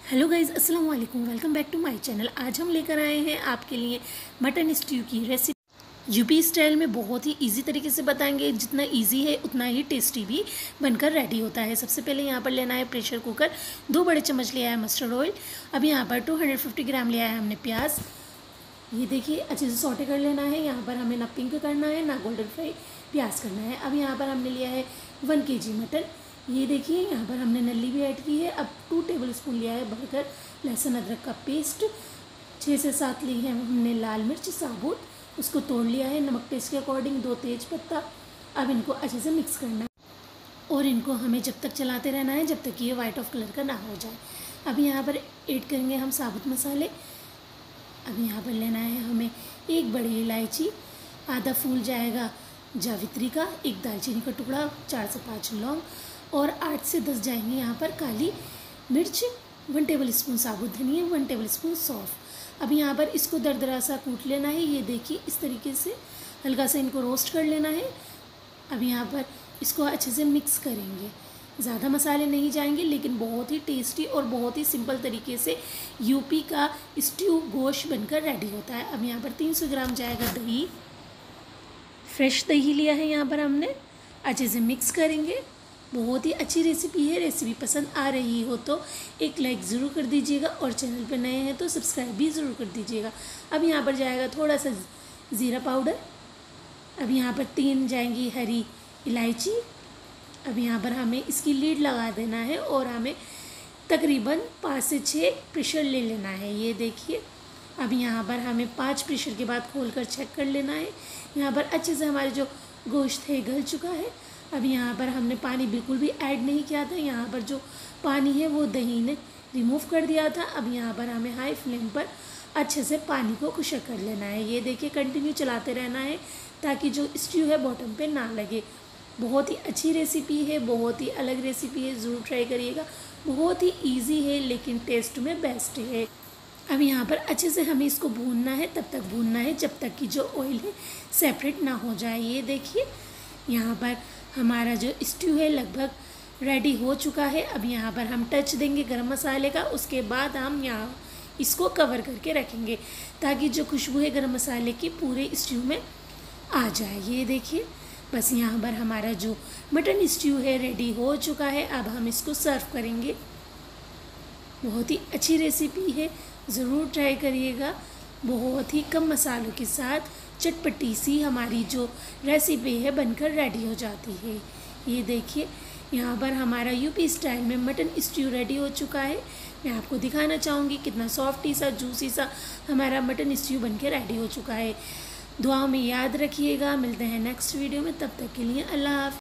Hello guys, अस्सलाम वालेकुम। Welcome back to my channel. आज हम लेकर आए हैं आपके लिए मटन स्ट्यू की रेसिपी। यूपी स्टाइल में बहुत ही इजी तरीके से बताएंगे। जितना इजी है उतना ही टेस्टी भी बनकर रेडी होता है। सबसे पहले यहाँ पर लेना है प्रेशर कुकर। 2 बड़े चम्मच लिया है मस्टर्ड ऑयल। अब यहाँ पर 250 ग्राम लिया है हमने प्याज। ये देखिए, अच्छे से सौटे कर लेना है। यहाँ पर हमें ना पिंक करना है ना गोल्डन फ्राई प्याज करना है। अब यहाँ पर हमने लिया है 1 kg मटन। ये देखिए, यहाँ पर हमने नली भी ऐड की है। अब 2 टेबलस्पून लिया है भरकर लहसुन अदरक का पेस्ट। 6 से 7 ली है हमने लाल मिर्च साबुत, उसको तोड़ लिया है। नमक टेस्ट के अकॉर्डिंग। 2 तेज पत्ता। अब इनको अच्छे से मिक्स करना है और इनको हमें जब तक चलाते रहना है जब तक ये वाइट ऑफ कलर का ना हो जाए। अब यहाँ पर ऐड करेंगे हम साबुत मसाले। अब यहाँ पर लेना है हमें 1 बड़ी इलायची, आधा फूल जाएगा जावित्री का, 1 दालचीनी का टुकड़ा, 4 से 5 लौंग और 8 से 10 जाएंगे यहाँ पर काली मिर्च, 1 टेबलस्पून साबुत धनिया, 1 टेबलस्पून सौंफ। अब यहाँ पर इसको दरदरा सा कूट लेना है। ये देखिए, इस तरीके से हल्का सा इनको रोस्ट कर लेना है। अब यहाँ पर इसको अच्छे से मिक्स करेंगे। ज़्यादा मसाले नहीं जाएंगे, लेकिन बहुत ही टेस्टी और बहुत ही सिंपल तरीके से यूपी का स्ट्यू गोश्त बनकर रेडी होता है। अब यहाँ पर 300 ग्राम जाएगा दही। फ्रेश दही लिया है यहाँ पर हमने। अच्छे से मिक्स करेंगे। बहुत ही अच्छी रेसिपी है। रेसिपी पसंद आ रही हो तो एक लाइक ज़रूर कर दीजिएगा और चैनल पर नए हैं तो सब्सक्राइब भी ज़रूर कर दीजिएगा। अब यहाँ पर जाएगा थोड़ा सा ज़ीरा पाउडर। अब यहाँ पर 3 जाएंगी हरी इलायची। अब यहाँ पर हमें इसकी लीड लगा देना है और हमें तकरीबन 5 से 6 प्रेशर ले लेना है। ये देखिए, अब यहाँ पर हमें 5 प्रेशर के बाद खोलकर चेक कर लेना है। यहाँ पर अच्छे से हमारे जो गोश्त है गल चुका है। अब यहाँ पर हमने पानी बिल्कुल भी ऐड नहीं किया था। यहाँ पर जो पानी है वो दही ने रिमूव कर दिया था। अब यहाँ पर हमें हाई फ्लेम पर अच्छे से पानी को खुशक कर लेना है। ये देखिए, कंटिन्यू चलाते रहना है ताकि जो स्ट्यू है बॉटम पे ना लगे। बहुत ही अच्छी रेसिपी है, बहुत ही अलग रेसिपी है, ज़रूर ट्राई करिएगा। बहुत ही इजी है लेकिन टेस्ट में बेस्ट है। अब यहाँ पर अच्छे से हमें इसको भूनना है, तब तक भूनना है जब तक कि जो ऑयल है सेपरेट ना हो जाए। ये देखिए, यहाँ पर हमारा जो स्ट्यू है लगभग रेडी हो चुका है। अब यहाँ पर हम टच देंगे गरम मसाले का। उसके बाद हम यहाँ इसको कवर करके रखेंगे ताकि जो खुशबू है गरम मसाले की पूरे स्ट्यू में आ जाए। ये देखिए, बस यहाँ पर हमारा जो मटन स्ट्यू है रेडी हो चुका है। अब हम इसको सर्व करेंगे। बहुत ही अच्छी रेसिपी है, ज़रूर ट्राई करिएगा। बहुत ही कम मसालों के साथ चटपटी सी हमारी जो रेसिपी है बनकर रेडी हो जाती है। ये देखिए, यहाँ पर हमारा यूपी स्टाइल में मटन स्ट्यू रेडी हो चुका है। मैं आपको दिखाना चाहूँगी कितना सॉफ्टी सा जूसी सा हमारा मटन स्ट्यू बनकर रेडी हो चुका है। दुआओं में याद रखिएगा। मिलते हैं नेक्स्ट वीडियो में, तब तक के लिए अल्लाह हाफ़िज़।